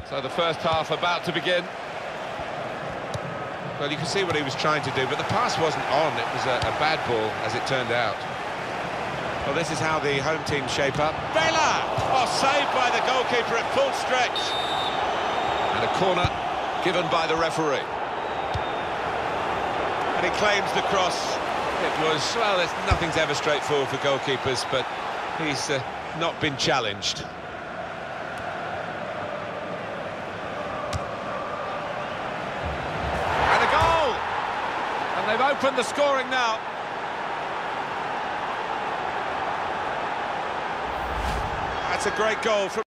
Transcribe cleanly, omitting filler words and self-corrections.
So the first half about to begin. Well, you can see what he was trying to do, but the pass wasn't on. It was a bad ball, as it turned out. Well, this is how the home team shape up. Bela! Oh, saved by the goalkeeper at full stretch. And a corner given by the referee. And he claims the cross. It was, well, nothing's ever straightforward for goalkeepers, but he's not been challenged. And a goal! And they've opened the scoring now. That's a great goal from